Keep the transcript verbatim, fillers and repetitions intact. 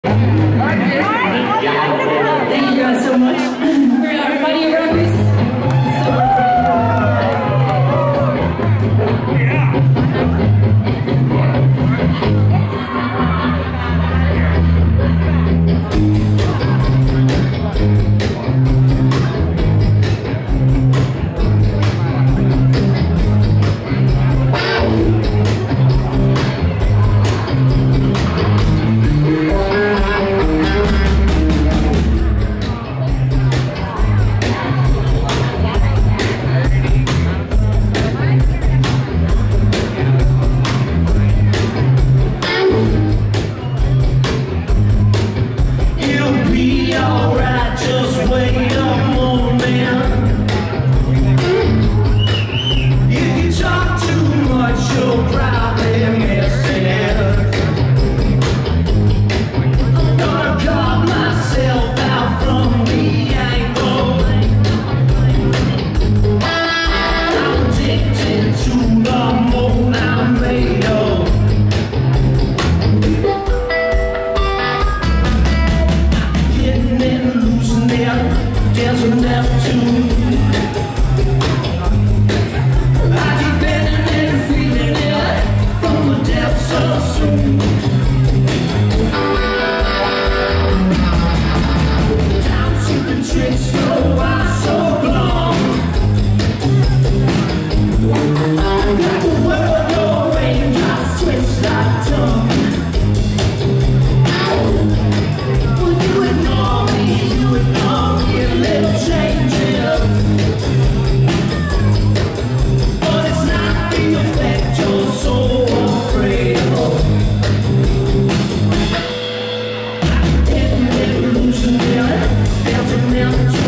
Thank you guys so much. We're our Muddy Ruckus. There's a Neptune. I keep bending and feeling it from the depths of soon. Time keeping tricks go out so long. Like a world your raindrops twist like tongue. Will you ignore me? You ignore me. Little changes, but it's not the effect you're so afraid of. Getting illusion, there's a Neptune.